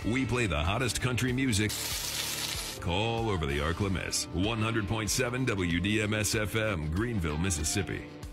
We play the hottest country music all over the Arkla Miss. 100.7 WDMS-FM, Greenville, Mississippi.